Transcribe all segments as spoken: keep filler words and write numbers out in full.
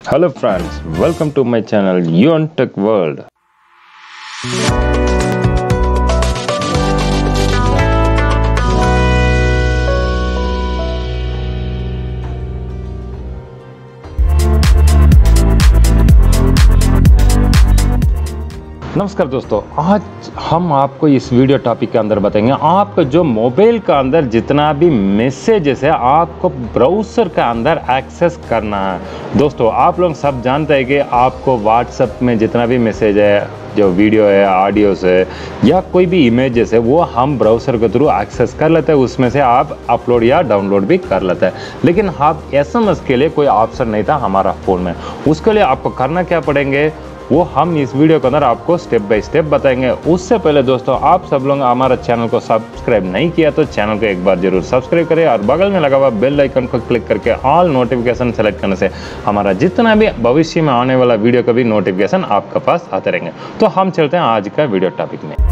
Hello friends, welcome to my channel Yuan Tech World. नमस्कार दोस्तों, आज हम आपको इस वीडियो टॉपिक के अंदर बताएंगे आपका जो मोबाइल का अंदर जितना भी मैसेजेस है आपको ब्राउज़र के अंदर एक्सेस करना है। दोस्तों आप लोग सब जानते हैं कि आपको व्हाट्सएप में जितना भी मैसेज है, जो वीडियो है, ऑडियोस है या कोई भी इमेजेस है, वो हम ब्राउज़र के थ्रू एक्सेस कर लेते हैं। उसमें से आप अपलोड या डाउनलोड भी कर लेते हैं। लेकिन आप एसएमएस के लिए कोई ऑप्शन नहीं था हमारा फ़ोन में। उसके लिए आपको करना क्या पड़ेंगे वो हम इस वीडियो के अंदर आपको स्टेप बाय स्टेप बताएंगे। उससे पहले दोस्तों आप सब लोग हमारा चैनल को सब्सक्राइब नहीं किया तो चैनल को एक बार जरूर सब्सक्राइब करें और बगल में लगा हुआ बेल आइकन को क्लिक करके ऑल नोटिफिकेशन सेलेक्ट करने से हमारा जितना भी भविष्य में आने वाला वीडियो का भी नोटिफिकेशन आपके पास आते रहेंगे। तो हम चलते हैं आज का वीडियो टॉपिक में।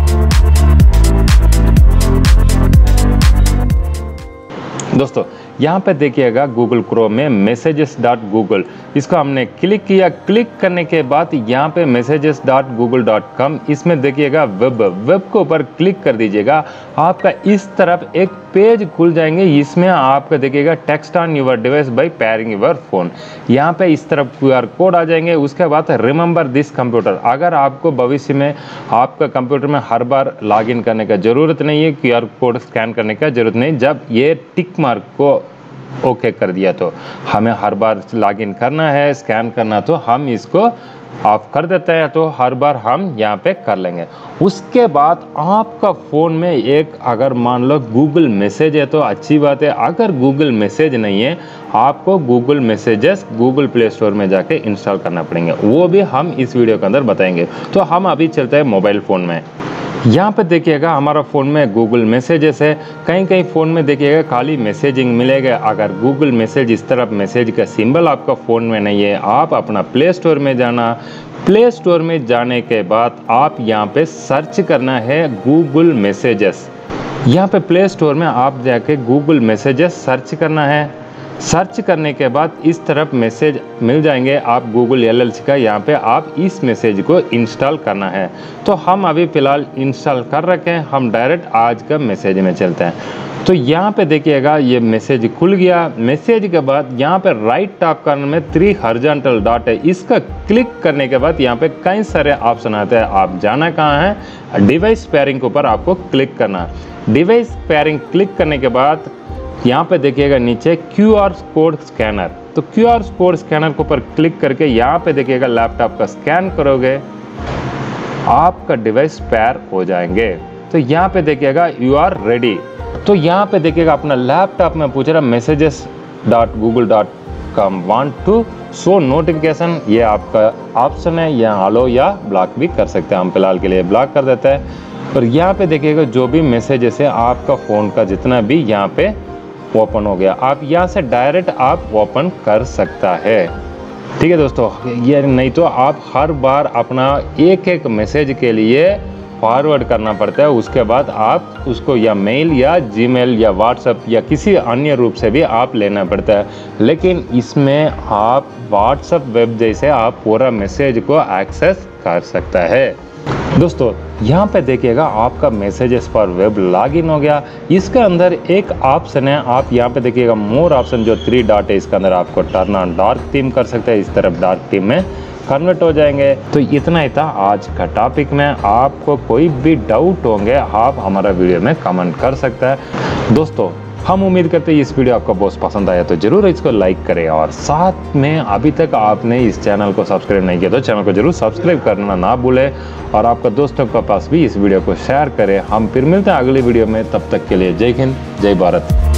दोस्तों यहाँ पे देखिएगा गूगल क्रोम में मैसेजेस डॉट गूगल, इसको हमने क्लिक किया। क्लिक करने के बाद यहाँ पे messages dot Google dot com, इसमें देखिएगा वेब वेब के ऊपर क्लिक कर दीजिएगा। आपका इस तरफ एक पेज खुल जाएंगे। इसमें आपका देखिएगा text on your device by pairing your phone. यहाँ पे इस तरफ क्यू आर कोड आ जाएंगे। उसके बाद रिमेंबर दिस कंप्यूटर, अगर आपको भविष्य में आपका कंप्यूटर में हर बार लॉगिन करने का ज़रूरत नहीं है, क्यू आर कोड स्कैन करने का ज़रूरत नहीं, जब ये टिक मार्क को ओके कर दिया तो हमें हर बार लॉगिन करना है, स्कैन करना, तो हम इसको ऑफ कर देते हैं। तो हर बार हम यहाँ पे कर लेंगे। उसके बाद आपका फ़ोन में एक अगर मान लो गूगल मैसेज है तो अच्छी बात है। अगर गूगल मैसेज नहीं है आपको Google messages Google Play store में जाके इंस्टॉल करना पड़ेंगे, वो भी हम इस वीडियो के अंदर बताएंगे। तो हम अभी चलते हैं मोबाइल फ़ोन में। यहाँ पे देखिएगा हमारा फ़ोन में गूगल मैसेजेस है। कहीं कहीं फ़ोन में देखिएगा खाली मैसेजिंग मिलेगा। अगर गूगल मैसेज इस तरफ मैसेज का सिंबल आपका फ़ोन में नहीं है, आप अपना प्ले स्टोर में जाना। प्ले स्टोर में जाने के बाद आप यहाँ पे सर्च करना है गूगल मैसेजेस। यहाँ पे प्ले स्टोर में आप जाके गूगल मैसेजेस सर्च करना है। सर्च करने के बाद इस तरफ मैसेज मिल जाएंगे आप गूगल एल एल सी का। यहाँ पे आप इस मैसेज को इंस्टॉल करना है। तो हम अभी फ़िलहाल इंस्टॉल कर रखे हैं। हम डायरेक्ट आज का मैसेज में चलते हैं। तो यहाँ पे देखिएगा ये मैसेज खुल गया। मैसेज के बाद यहाँ पे राइट टॉप कॉर्नर में थ्री हॉरिजॉन्टल डॉट है, इसका क्लिक करने के बाद यहाँ पे कई सारे ऑप्शन आते हैं। आप जाना कहाँ है, डिवाइस पेयरिंग के ऊपर आपको क्लिक करना है। डिवाइस पेयरिंग क्लिक करने के बाद यहाँ पे देखिएगा नीचे क्यू आर कोड स्कैनर, तो क्यू आर कोड स्कैनर के ऊपर क्लिक करके यहाँ पे देखिएगा लैपटॉप का स्कैन करोगे, आपका डिवाइस पेयर हो जाएंगे। तो यहाँ पे देखिएगा यू आर रेडी। तो यहाँ पे देखिएगा अपना लैपटॉप में पूछ रहा messages dot Google dot com want to show notification, ये आपका ऑप्शन है। यहाँ अलो या ब्लॉक भी कर सकते हैं। हम फिलहाल के लिए ब्लॉक कर देते हैं। और यहाँ पे देखिएगा जो भी मैसेजेस है आपका फ़ोन का जितना भी यहाँ पे ओपन हो गया। आप यहाँ से डायरेक्ट आप ओपन कर सकता है। ठीक है दोस्तों, ये नहीं तो आप हर बार अपना एक एक मैसेज के लिए फॉरवर्ड करना पड़ता है। उसके बाद आप उसको या मेल या जीमेल या व्हाट्सएप या किसी अन्य रूप से भी आप लेना पड़ता है। लेकिन इसमें आप व्हाट्सएप वेब जैसे आप पूरा मैसेज को एक्सेस कर सकता है। दोस्तों यहाँ पे देखिएगा आपका मैसेजेस पर वेब लॉगिन हो गया। इसके अंदर एक ऑप्शन है, आप यहाँ पे देखिएगा मोर ऑप्शन जो थ्री डॉट है, इसके अंदर आपको टर्न ऑन डार्क थीम कर सकते हैं। इस तरफ डार्क थीम में कन्वर्ट हो जाएंगे। तो इतना ही था आज का टॉपिक में। आपको कोई भी डाउट होंगे आप हमारा वीडियो में कमेंट कर सकता है। दोस्तों हम उम्मीद करते हैं इस वीडियो आपको बहुत पसंद आया तो जरूर इसको लाइक करें, और साथ में अभी तक आपने इस चैनल को सब्सक्राइब नहीं किया तो चैनल को जरूर सब्सक्राइब करना ना भूलें, और आपका दोस्तों के पास भी इस वीडियो को शेयर करें। हम फिर मिलते हैं अगली वीडियो में, तब तक के लिए जय हिंद, जय भारत।